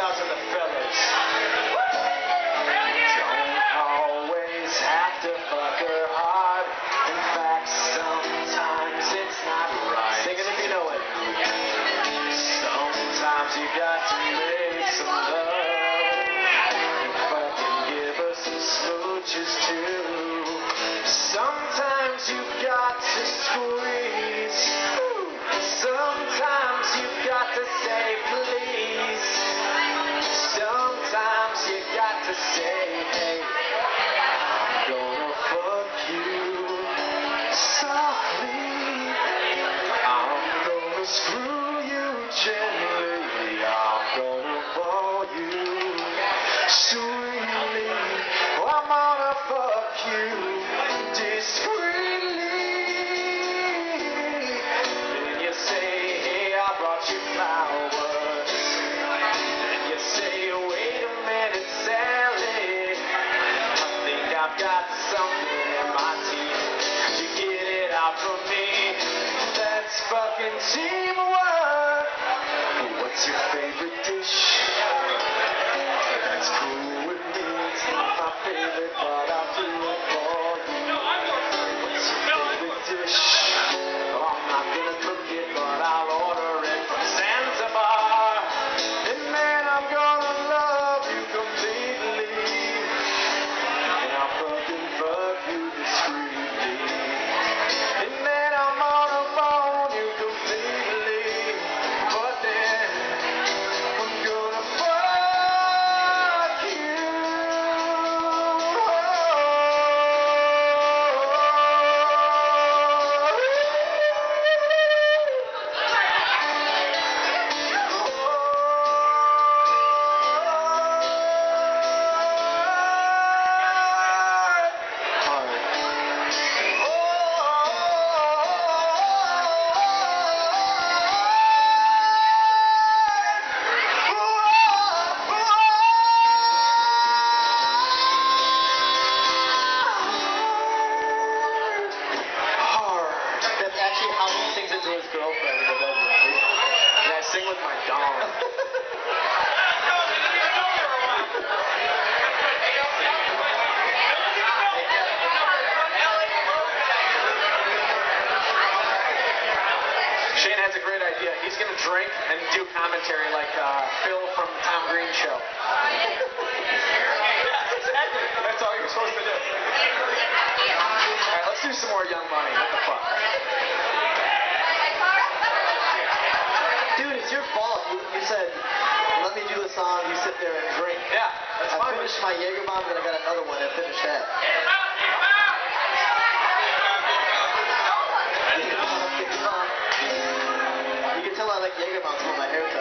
out to the fellas. Don't always have to fuck her hard. In fact, sometimes it's not right. Sing it if you know it. Sometimes you got to make some love. And fucking give her some smooches too. Sometimes you got to squeeze. Sometimes you got to say please. Sometimes you got to say, hey, I'm gonna fuck you softly. I'm gonna screw you gently. I'm gonna ball you sweetly. I'm gonna fuck you discreetly. Then you say, hey, I brought you flowers. Then you say, wait a minute, Sally, I think I've got something in my teeth. Could you get it out from me? That's fucking teamwork. What's your favorite dish? That's cool with me. It's not my favorite, but I'll do it for you. What's your favorite dish? Oh, I'm not gonna cook it, but I'll order it from Zanzibar. And man, I'm gonna love you completely. And I'll fucking fuck you discreetly. And then I'm gonna phone you completely. But then I'm gonna fuck you. That's actually how he sings it to his girlfriend in the bedroom. And I sing with my dong. Shane has a great idea. He's going to drink and do commentary like Phil from the Tom Green Show. Exactly. That's all you're supposed to do. All right, let's do some more Young Money. What the fuck? Dude, it's your fault. You said, let me do a song, you sit there and drink. Yeah, that's fine. I finished my Jaeger bomb, then I got another one and finished that. You can tell I like Jaeger bombs when my hair